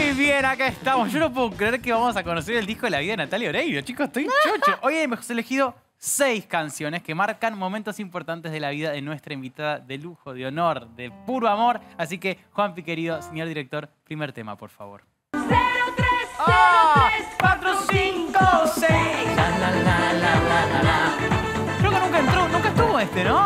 Muy bien, acá estamos. Yo no puedo creer que vamos a conocer el disco de la vida de Natalia Oreiro. Chicos, estoy chocho. Hoy hemos elegido 6 canciones que marcan momentos importantes de la vida de nuestra invitada de lujo, de honor, de puro amor. Así que, Juanpi, querido señor director, primer tema, por favor. 03434566. Creo que nunca estuvo este, ¿no?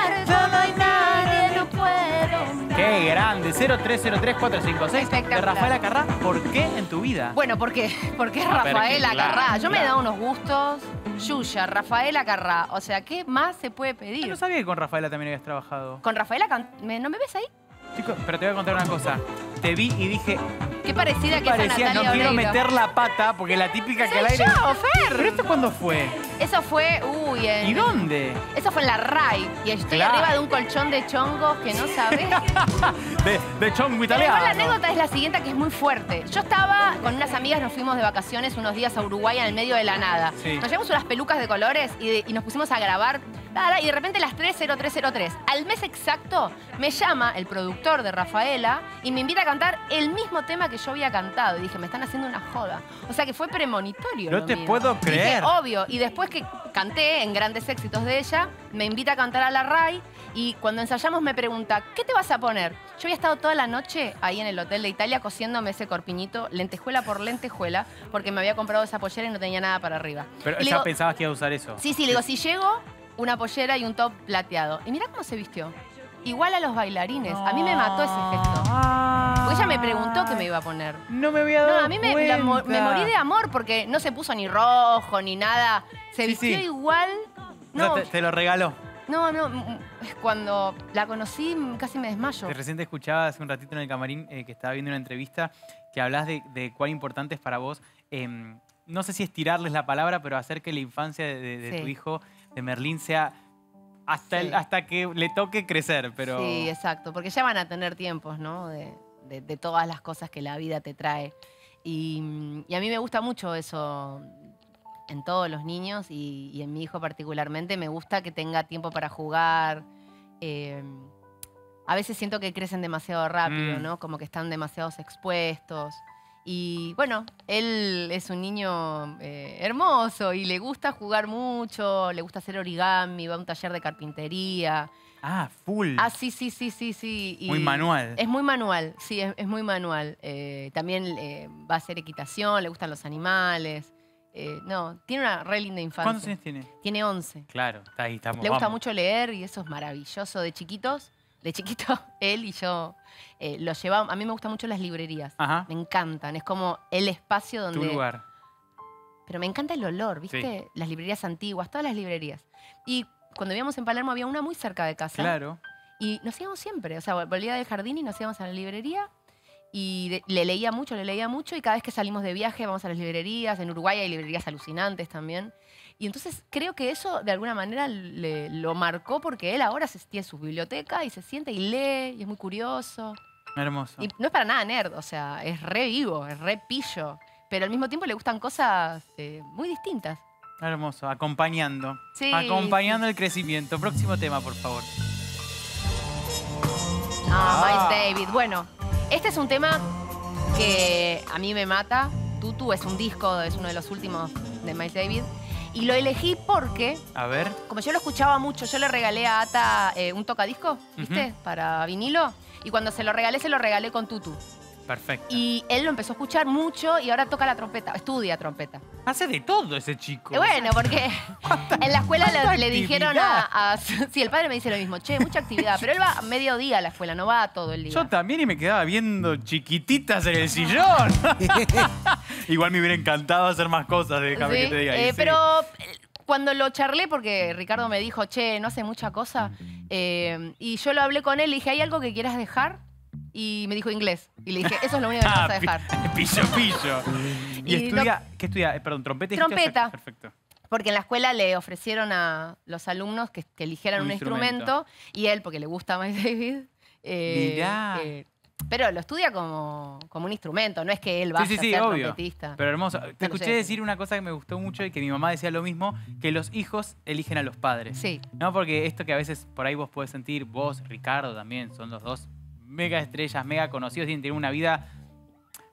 ¡Qué grande! 0303-456 de Rafaela Carrá. ¿Por qué en tu vida? Bueno, ¿por qué? Porque es Rafaela Carrá. Yo me he dado unos gustos. Yuya, Rafaela Carrá. O sea, ¿qué más se puede pedir? Yo no sabía que con Rafaela también habías trabajado. ¿Con Rafaela? ¿No me ves ahí? Chicos, pero te voy a contar una cosa. Te vi y dije... Qué parecida que es a Parecía, Natalia no quiero Oreiro. meter la pata, porque la típica que al Soy aire... yo, Fer. ¿Pero esto cuándo fue? Eso fue... ¿Y dónde? Eso fue en la RAI. Y estoy Claro. arriba de un colchón de chongos que no sabés. de chongo Pero italiano. igual la anécdota es la siguiente, que es muy fuerte. Yo estaba con unas amigas, nos fuimos de vacaciones unos días a Uruguay en el medio de la nada. Sí. Nos llevamos unas pelucas de colores y nos pusimos a grabar. Y de repente las 3:03:03. Al mes exacto me llama el productor de Rafaela y me invita a cantar el mismo tema que yo había cantado. Y dije, me están haciendo una joda. O sea que fue premonitorio. No lo te mío. puedo creer. Dije, obvio. Y después que canté en grandes éxitos de ella, me invita a cantar a la RAI. Y cuando ensayamos me pregunta, ¿qué te vas a poner? Yo había estado toda la noche ahí en el hotel de Italia cosiéndome ese corpiñito, lentejuela por lentejuela, porque me había comprado esa pollera y no tenía nada para arriba. Pero Y le ya digo, pensabas que iba a usar eso. sí, le digo, si llego, una pollera y un top plateado. Y mirá cómo se vistió. Igual a los bailarines. A mí me mató ese gesto. Porque ella me preguntó qué me iba a poner. No me había dado No, a mí me morí de amor porque no se puso ni rojo ni nada. Se vistió igual. No, O sea, te lo regaló. no, es cuando la conocí casi me desmayo. Recién te escuchaba hace un ratito en el camarín que estaba viendo una entrevista que hablas de cuán importante es para vos. No sé si es tirarles la palabra, pero hacer que la infancia de Sí. tu hijo, de Merlín, sea hasta, Sí. hasta que le toque crecer. Pero... Sí, exacto. Porque ya van a tener tiempos, ¿no? De todas las cosas que la vida te trae. Y a mí me gusta mucho eso en todos los niños y en mi hijo particularmente. Me gusta que tenga tiempo para jugar. A veces siento que crecen demasiado rápido, ¿no? Como que están demasiados expuestos. Y bueno, él es un niño hermoso y le gusta jugar mucho, le gusta hacer origami, va a un taller de carpintería. Ah, full. Ah, sí. Y Muy manual. Es muy manual, sí, es muy manual. También va a hacer equitación, le gustan los animales. No, tiene una re linda infancia. ¿Cuántos años tiene? Tiene 11. Claro, está ahí, estamos. Le gusta vamos. mucho leer y eso es maravilloso. De chiquito, él y yo los llevamos. A mí me gustan mucho las librerías. Ajá. Me encantan. Es como el espacio donde... Tu lugar. Pero me encanta el olor, ¿viste? Sí. Las librerías antiguas, todas las librerías. Y cuando vivíamos en Palermo había una muy cerca de casa. Claro. Y nos íbamos siempre. O sea, volvía del jardín y nos íbamos a la librería. Y le leía mucho. Y cada vez que salimos de viaje vamos a las librerías. En Uruguay hay librerías alucinantes también. Y entonces creo que eso de alguna manera lo marcó porque él ahora tiene su biblioteca y se siente y lee y es muy curioso. Hermoso. Y no es para nada nerd, o sea, es re vivo, es re pillo. Pero al mismo tiempo le gustan cosas muy distintas. Hermoso. Acompañando. Sí, Acompañando el crecimiento. Próximo tema, por favor. Miles Davis. Bueno, este es un tema que a mí me mata. Tutu es un disco, es uno de los últimos de Miles Davis. Y lo elegí porque, A ver. como yo lo escuchaba mucho, yo le regalé a Ata un tocadisco, ¿viste? Para vinilo. Y cuando se lo regalé con Tutu. Perfecto. Y él lo empezó a escuchar mucho y ahora toca la trompeta, estudia trompeta. Hace de todo ese chico. Bueno, porque en la escuela cuánta le dijeron sí, el padre me dice lo mismo, che, mucha actividad, pero él va a mediodía a la escuela, no va todo el día. Yo también y me quedaba viendo chiquititas en el sillón. Igual me hubiera encantado hacer más cosas, déjame Sí, que te diga. Y sí. pero cuando lo charlé, porque Ricardo me dijo, che, no hace mucha cosa, y yo lo hablé con él, le dije, ¿hay algo que quieras dejar? Y me dijo inglés. Y le dije, eso es lo único que me vas a dejar. Pillo. ¿Y Y estudia? ¿Qué estudia? Perdón, trompeta. dijiste? Trompeta. Perfecto. Porque en la escuela le ofrecieron a los alumnos que eligieran un instrumento y él, porque le gusta Miles Davis, Mirá. pero lo estudia como un instrumento, no es que él vaya a ser obvio. trompetista. Pero hermoso. Te lo escuché sé. decir una cosa que me gustó mucho y que mi mamá decía lo mismo, que los hijos eligen a los padres. Sí. ¿No? Porque esto que a veces por ahí vos podés sentir, vos, Ricardo también, son los dos mega estrellas, mega conocidos, tienen una vida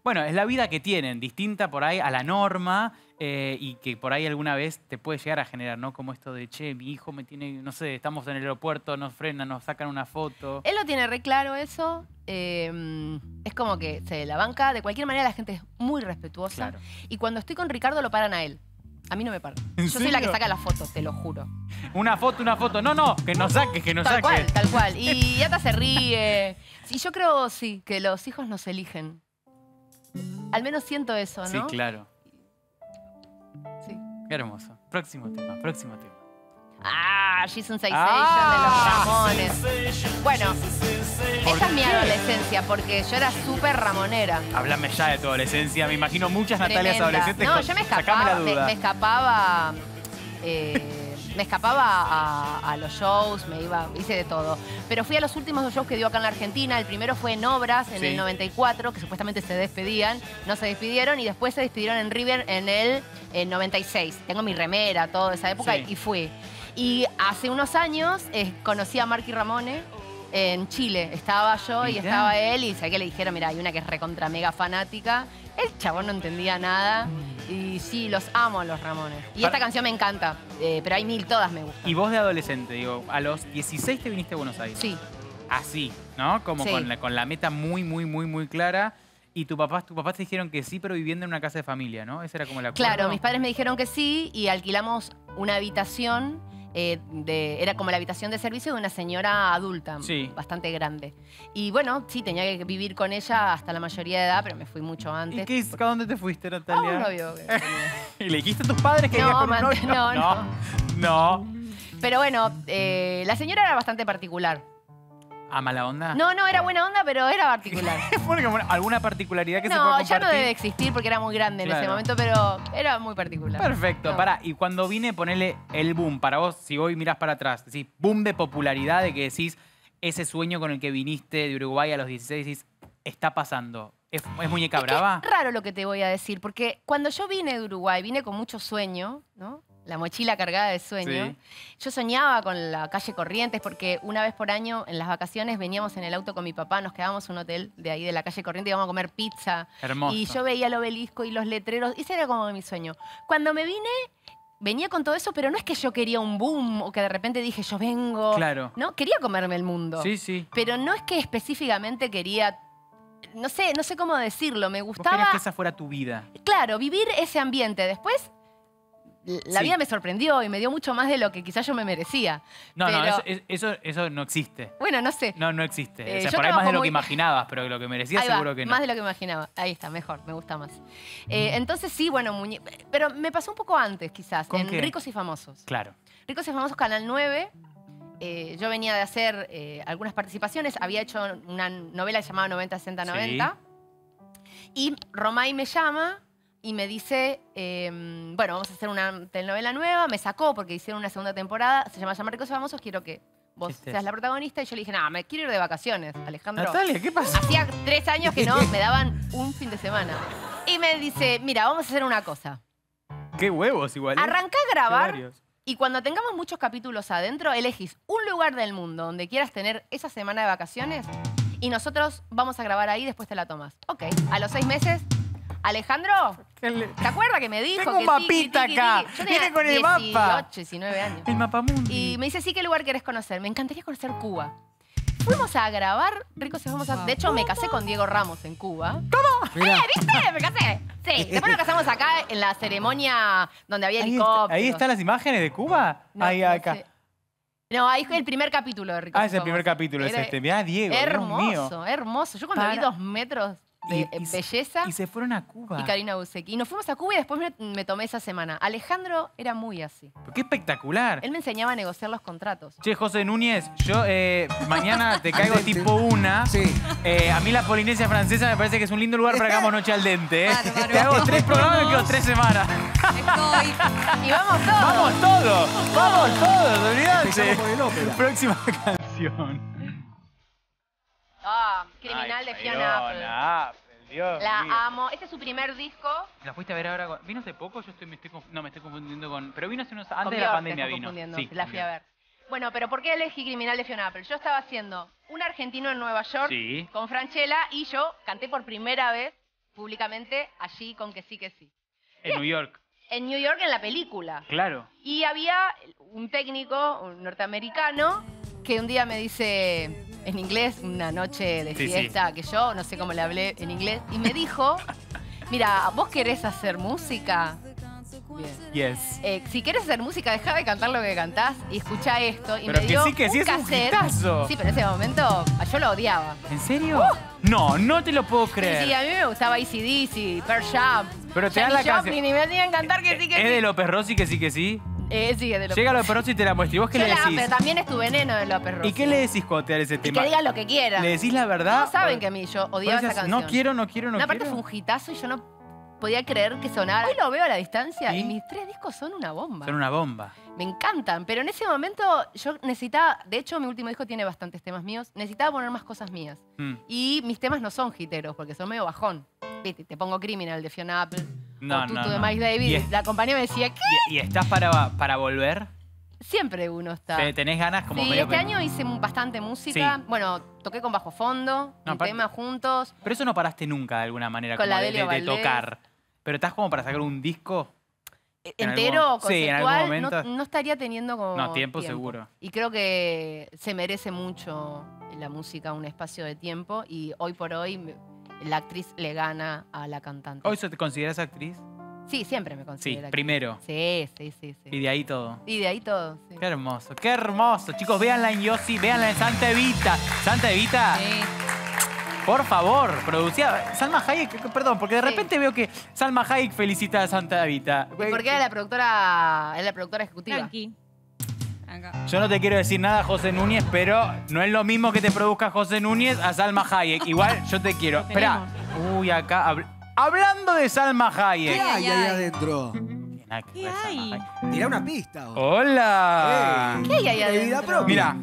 Bueno, es la vida que tienen, distinta por ahí a la norma y que por ahí alguna vez te puede llegar a generar, ¿no? Como esto de, che, mi hijo me tiene, no sé, estamos en el aeropuerto, nos frenan, nos sacan una foto. Él lo tiene re claro eso. Es como que se la banca. De cualquier manera, la gente es muy respetuosa. Claro. Y cuando estoy con Ricardo, lo paran a él. A mí no me paran. ¿En Yo soy la que serio? saca las fotos, te lo juro. Una foto. No, que nos saque, que nos Tal saque. cual, tal cual. Y Yata se ríe. Y yo creo, sí, que los hijos nos eligen. Al menos siento eso, Sí, ¿no? claro. Sí. Qué hermoso. Próximo tema, próximo tema. Ah, She's Sensation de los Ramones. Bueno, esa es mi adolescencia, porque yo era súper ramonera. Háblame ya de tu adolescencia. Me imagino muchas Natalias Tremenda. adolescentes. No, yo me Sacame escapaba, la duda. me escapaba a los shows, hice de todo. Pero fui a los últimos 2 shows que dio acá en la Argentina. El primero fue en Obras, en Sí. el 94, que supuestamente se despedían. No se despidieron y después se despidieron en River en el 96. Tengo mi remera, toda esa época, Sí. y fui. Y hace unos años conocí a Marky Ramone en Chile. Estaba yo y Mirá. estaba él y sé que le dijeron, mira, hay una que es recontra mega fanática. El chabón no entendía nada. Y sí, los amo a los Ramones. Y esta canción me encanta, pero hay 1000, todas me gustan. Y vos de adolescente, digo, a los 16 te viniste a Buenos Aires. Sí, Así, ¿no? Como Sí. con la meta muy clara. Y tus papás te dijeron que sí, pero viviendo en una casa de familia, ¿no? Ese era como el acuerdo. claro, mis padres me dijeron que sí y alquilamos una habitación. Era como la habitación de servicio de una señora adulta, Sí. bastante grande. Y bueno, sí, tenía que vivir con ella hasta la mayoría de edad, pero me fui mucho antes. ¿Y a dónde te fuiste, A Natalia? un novio que tenía. ¿Y le dijiste a tus padres que No, ibas con un man, novio? no. No. Pero bueno, la señora era bastante particular. ¿A mala onda? No, era buena onda, pero era particular. Porque, bueno, ¿alguna particularidad que se pueda No, compartir? ya no debe existir porque era muy grande en ese Claro. momento, pero era muy particular. Perfecto, No. pará. Y cuando vine, ponele el boom. Para vos, si hoy mirás para atrás, decís, boom de popularidad, de que decís, ese sueño con el que viniste de Uruguay a los 16, decís, está pasando. ¿Es muñeca brava? Es raro lo que te voy a decir, porque cuando yo vine de Uruguay, vine con mucho sueño, ¿no? La mochila cargada de sueño. Sí. Yo soñaba con la calle Corrientes porque una vez por año en las vacaciones veníamos en el auto con mi papá, nos quedábamos en un hotel de ahí de la calle Corrientes y íbamos a comer pizza. Hermoso. Y yo veía el obelisco y los letreros, y ese era como mi sueño. Cuando me vine, venía con todo eso, pero no es que yo quería un boom o que de repente dije yo vengo. Claro. ¿No? Quería comerme el mundo. Sí, sí. Pero no es que específicamente quería. No sé cómo decirlo. Me Vos gustaba. querías que esa fuera tu vida. Claro, vivir ese ambiente. Después, la Sí. vida me sorprendió y me dio mucho más de lo que quizás yo me merecía. No, Pero, no, eso no existe. Bueno, no sé. No existe. O sea, yo por ahí más de trabajo lo muy- que imaginabas, pero lo que merecías Ahí va, seguro que no. más de lo que imaginaba. Ahí está, mejor, me gusta más. Entonces sí, bueno, pero me pasó un poco antes quizás, ¿Con en qué? Ricos y Famosos. Claro. Ricos y Famosos, Canal 9. Yo venía de hacer algunas participaciones, había hecho una novela llamada 90, 60, 90. Y Romay me llama y me dice, bueno, vamos a hacer una telenovela nueva. Me sacó porque hicieron una segunda temporada, se llama Ricos y Famosos, quiero que vos Estés. seas la protagonista. Y yo le dije, no, me quiero ir de vacaciones, Alejandro. Natalia, ¿qué pasó? Hacía 3 años que no me daban un fin de semana. Y me dice, mira, vamos a hacer una cosa. Qué huevos igual. ¿eh? Arrancá a grabar Varios. y cuando tengamos muchos capítulos adentro, elegís un lugar del mundo donde quieras tener esa semana de vacaciones y nosotros vamos a grabar ahí y después te la tomas. Ok, a los 6 meses, Alejandro, ¿te acuerdas que me dijo Tengo que un tiki, mapita tiki, acá. tiki? Yo Viene tenía con el mapa. 18, 19 años. El mapamundi. Y me dice, sí, ¿qué lugar querés conocer? Me encantaría conocer Cuba. Fuimos a grabar Ricos y Famosos. De hecho, me casé con Diego Ramos en Cuba. Mirá. ¿Viste? Me casé. Sí, después nos casamos acá en la ceremonia donde había Ahí, helicópteros. ahí están las imágenes de Cuba. No, ahí no acá. sé. No, ahí fue el primer capítulo de Ricos Ah, y es el primer Famosos. capítulo, es Era este. Mirá, Diego, Dios mío. hermoso, hermoso. Yo cuando vi Para- 2 metros de belleza Y se fueron a Cuba. y Karina Busecki. Y nos fuimos a Cuba y después me tomé esa semana. Alejandro era muy así. Qué espectacular. Él me enseñaba a negociar los contratos. Che, José Núñez, yo mañana te caigo Al dente. tipo 1. Sí. A mí la Polinesia Francesa me parece que es un lindo lugar para que hagamos noche al dente. Bárbaro. Te hago 3 programas y me quedo 3 semanas. Estoy. Y vamos todos. ¡Vamos todos! ¡Vamos todos! ¡Olvídate! Empezamos por el ópera. Próxima canción. Ah, Criminal de Fiona Apple. Dios La mío. amo. Este es su primer disco. ¿La fuiste a ver ahora? ¿Vino hace poco? Yo me estoy confundiendo con... Pero vino hace unos... Con Antes de la Björk, pandemia te estás vino. confundiendo. Sí, La fui a ver. Bueno, pero ¿por qué elegí Criminal de Fiona Apple? Yo estaba haciendo Un argentino en Nueva York Sí. con Franchella y yo canté por primera vez públicamente allí con que sí, que sí. En New York. En New York, en la película. Claro. Y había un técnico, un norteamericano, que un día me dice en inglés, una noche de Sí, fiesta, que yo no sé cómo le hablé en inglés, y me dijo, mira, ¿vos querés hacer música? Bien. Yes. Si querés hacer música, dejá de cantar lo que cantás y escuchá esto. Y Pero me que dio sí, que sí, un es un cassette. hitazo. Sí, pero en ese momento yo lo odiaba. ¿En serio? No, no te lo puedo creer. Sí, a mí me gustaba AC/DC, Pearl Jam, Pero te dan Janis la Joplin, canción. y me hacían cantar que sí, que ¿Es sí. de López Rossi que sí, que sí? Sí, es de López. Llega López Rossi y te la muestra. ¿Y vos qué Yo le la- decís? pero también es tu veneno de López Rossi. ¿Y qué le decís cuando te da ese Y tema? que digan lo que quieran. ¿Le decís la verdad? No saben que a mí yo odiaba esa canción. No quiero, no quiero, no No, aparte quiero. fue un hitazo y yo no podía creer que sonara. Hoy lo veo a la distancia ¿Sí? y mis 3 discos son una bomba. Son una bomba. Me encantan, pero en ese momento yo necesitaba, de hecho mi último disco tiene bastantes temas míos, necesitaba poner más cosas mías. Mm. Y mis temas no son hiteros, porque son medio bajón. Viste, te pongo Criminal de Fiona Apple, No, o Tutu no, de no. Miles Davis, Y y es- la compañía me decía, ¿qué? ¿Y estás para volver? Siempre uno está. ¿Tenés ganas como Sí, medio este que- año hice bastante música. Sí. Bueno, toqué con Bajo Fondo, No, un aparte- tema juntos. Pero eso no paraste nunca de alguna manera, Con como la de Delio Valdés. tocar. Pero estás como para sacar un disco. En Entero, algún- sí, en algún conceptual, momento. no estaría teniendo como No, tiempo seguro. Y creo que se merece mucho la música un espacio de tiempo y hoy por hoy la actriz le gana a la cantante. ¿Hoy te consideras actriz? Sí, siempre me Sí, considero actriz. primero. Sí. Y de ahí todo. Y de ahí todo, sí. Qué hermoso, qué hermoso. Chicos, véanla en Yossi, véanla en Santa Evita. Santa Evita, Sí. por favor, producida. Salma Hayek, perdón, porque de Sí. repente veo que Salma Hayek felicita a Santa Evita. Porque era la productora ejecutiva. Tranqui. Acá. Yo no te quiero decir nada, José Núñez, pero no es lo mismo que te produzca José Núñez a Salma Hayek. Igual yo te quiero. Espera. Uy, acá. Hablando de Salma ¿Qué Hayek. hay ahí adentro? Tiene nada que ¿Qué ver Salma hay? Hayek. Tira una pista. Hola. ¿Qué hay ahí De vida adentro? propia. Mira,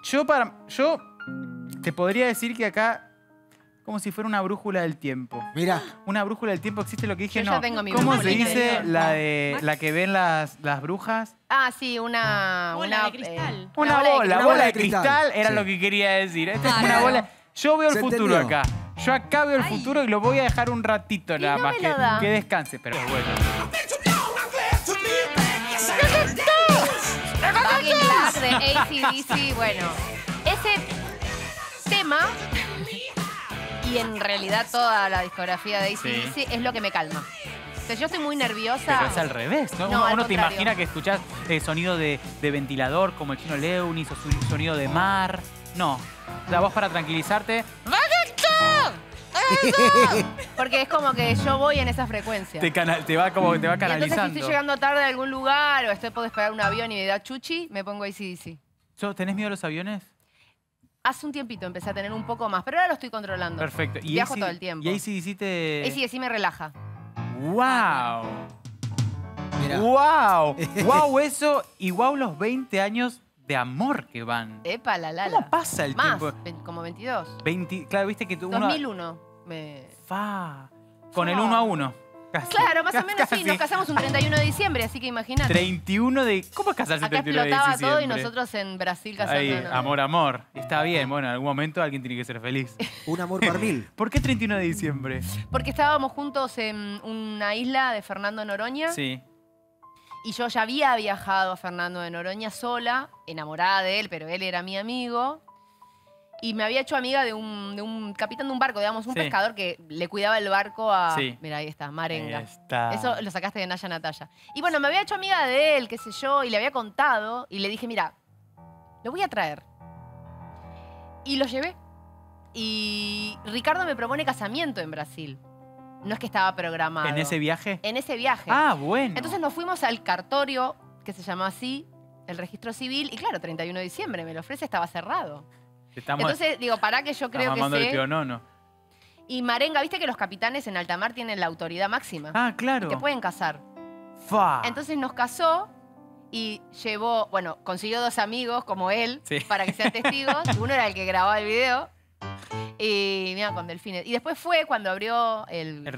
yo te podría decir que acá, como si fuera una brújula del tiempo. Mira, Una brújula del tiempo existe lo que dije, Yo no. ya tengo mi ¿Cómo brújula se dice interior. la que ven las brujas? Ah, sí, una Bola de cristal. Una bola de cristal, cristal, era sí. lo que quería decir. Esta es Claro. una bola. Yo veo el ¿Se futuro entendió? acá. Yo acá veo el Ay. futuro y lo voy a dejar un ratito nada no más. me Que, lo da. que descanse. Pero bueno. Back in Black de AC/DC, bueno, ese tema y en realidad toda la discografía de AC/DC es lo que me calma. O sea, yo estoy muy nerviosa. Pero es al revés, ¿no? No, Uno, al uno te contrario. imagina que escuchás sonido de ventilador como el Chino Leunis o sonido de mar. No. La voz para tranquilizarte. Porque es como que yo voy en esa frecuencia. Te va Y entonces si canalizando. estoy llegando tarde a algún lugar o estoy por despegar un avión y me da chuchi, me pongo AC/DC. ¿Tenés miedo a los aviones? Hace un tiempito empecé a tener un poco más, pero ahora lo estoy controlando. Perfecto. Viajo todo el tiempo. ¿Y AC/DC te...? AC/DC me relaja. ¡Wow! mira. ¡Wow! ¡Wow eso! Y wow los 20 años de amor que van. Epa, la lala. ¿Cómo pasa el Más, tiempo? como 22. 20, claro, viste que tú uno... 2001. Fa. Con el Fa. 1 a 1. Casi. Claro, más o menos sí. Casi. Nos casamos un 31 de diciembre, así que imagínate. 31 de... ¿Cómo es casarse Acá 31 de explotaba todo y diciembre? nosotros en Brasil Ahí, casándonos. amor, amor. Está bien, bueno, en algún momento alguien tiene que ser feliz. Un amor por mil. ¿Por qué 31 de diciembre? Porque estábamos juntos en una isla de Fernando de Noroña. Sí. Y yo ya había viajado a Fernando de Noroña sola, enamorada de él, pero él era mi amigo. Y me había hecho amiga de un capitán de un barco, digamos, un Sí. pescador que le cuidaba el barco a... Sí. Mira, ahí está, Marenga. Ahí está. Eso lo sacaste de Naya Natalia. Y bueno, me había hecho amiga de él, qué sé yo, y le había contado. Y le dije, mira, lo voy a traer. Y lo llevé. Y Ricardo me propone casamiento en Brasil. No es que estaba programado. ¿En ese viaje? En ese viaje. Ah, bueno. Entonces nos fuimos al cartorio, que se llama así, el registro civil. Y claro, 31 de diciembre, me lo ofrece, estaba cerrado. Estamos, Entonces, digo, pará que yo creo estamos que mamando el sé. pionono. Y Marenga, viste que los capitanes en alta mar tienen la autoridad máxima. Ah, claro. Y te pueden casar. Fa. Entonces nos casó y llevó, bueno, consiguió 2 amigos como él Sí. para que sean testigos. Uno era el que grababa el video. Y mira, con delfines. Y después fue cuando abrió el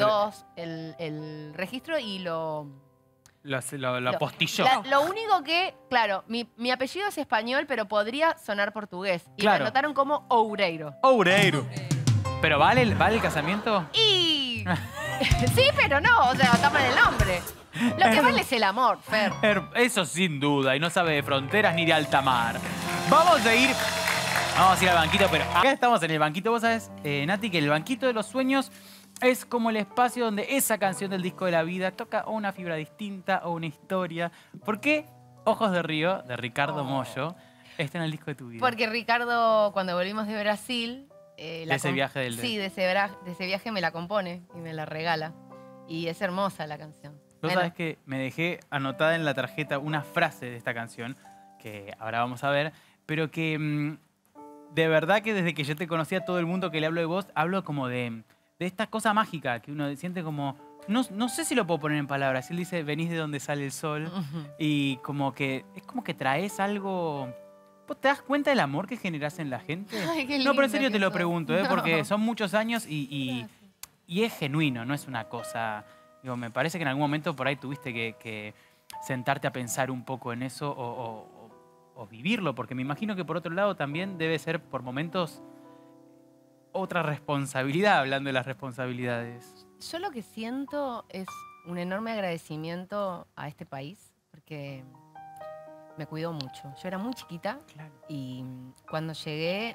registro y lo Lo apostilló. Lo único que, claro, mi apellido es español, pero podría sonar portugués. Y Claro. me anotaron como Oureiro. Oureiro. ¿Pero vale el casamiento? Y Sí, pero no, o sea, tapan el nombre. Lo que vale es el amor, Fer. Eso sin duda, y no sabe de fronteras ni de alta mar. Vamos a ir al banquito, pero acá estamos en el banquito. Vos sabés, Nati, que el banquito de los sueños es como el espacio donde esa canción del disco de la vida toca o una fibra distinta o una historia. ¿Por qué Ojos de Río, de Ricardo Mollo, está en el disco de tu vida? Porque Ricardo, cuando volvimos de Brasil... de ese viaje del... Sí, de ese viaje me la compone y me la regala. Y es hermosa la canción. Vos sabés que me dejé anotada en la tarjeta una frase de esta canción, que ahora vamos a ver, pero que de verdad que desde que yo te conocí a todo el mundo que le hablo de vos, hablo como de esta cosa mágica que uno siente como... No sé si lo puedo poner en palabras. Él dice, venís de donde sale el sol. Y como que es como que traes algo... ¿Vos te das cuenta del amor que generás en la gente? Ay, qué No, pero en lindo serio que te lo sos. pregunto, No. porque son muchos años y es genuino, no es una cosa... Digo, me parece que en algún momento por ahí tuviste que sentarte a pensar un poco en eso o vivirlo, porque me imagino que por otro lado también debe ser por momentos otra responsabilidad, hablando de las responsabilidades. Yo lo que siento es un enorme agradecimiento a este país, porque me cuidó mucho. Yo era muy chiquita y cuando llegué,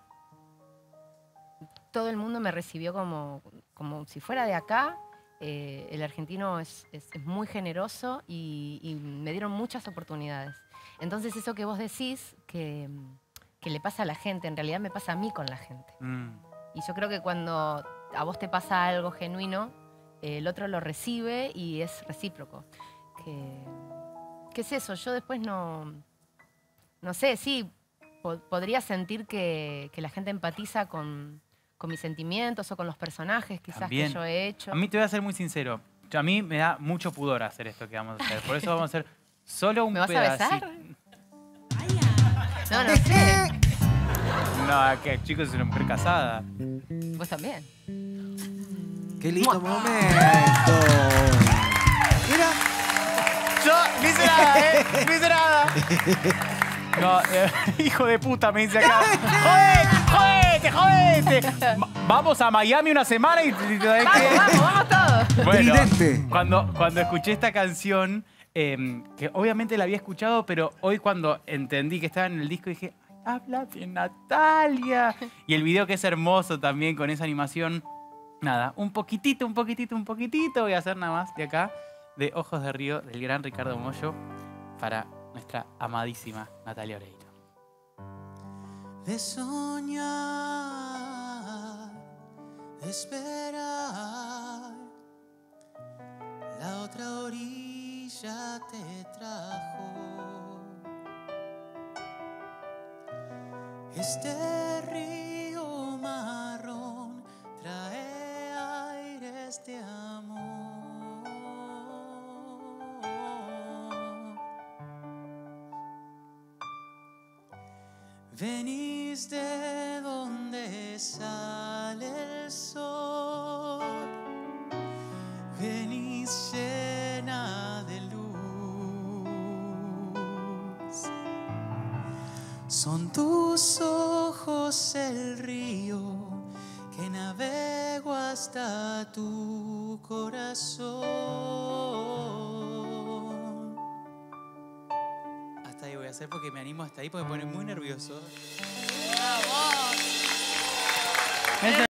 todo el mundo me recibió como si fuera de acá. El argentino es muy generoso y me dieron muchas oportunidades. Entonces eso que vos decís que le pasa a la gente, en realidad me pasa a mí con la gente. Y yo creo que cuando a vos te pasa algo genuino, el otro lo recibe y es recíproco. ¿Qué es eso? Yo después no sé, sí, podría sentir que la gente empatiza con mis sentimientos o con los personajes quizás También. que yo he hecho. A mí te voy a ser muy sincero. A mí me da mucho pudor hacer esto que vamos a hacer. Por eso vamos a hacer solo un ¿Me vas a pedacito. besar? No sé. No, que chicos, es una mujer casada. Vos también. ¡Qué lindo momento! Mira, Yo no hice nada, ¿eh? No hice nada. No, hijo de puta, me dice acá. ¡Jodete! Vamos a Miami una semana y... Vamos todos. Bueno, Tridente. cuando escuché esta canción, que obviamente la había escuchado, pero hoy cuando entendí que estaba en el disco dije, habla de Natalia. Y el video que es hermoso también con esa animación. Nada, un poquitito voy a hacer nada más de acá, de Ojos de Río, del gran Ricardo Mollo, para nuestra amadísima Natalia Oreiro. De soñar, de esperar, la otra orilla te trajo. Este río marrón trae aires de amor. Venís de donde sale el sol, venís llena de luz. Son tus ojos el río que navego hasta tu corazón. Hasta ahí voy a hacer porque me animo hasta ahí porque me pone muy nervioso.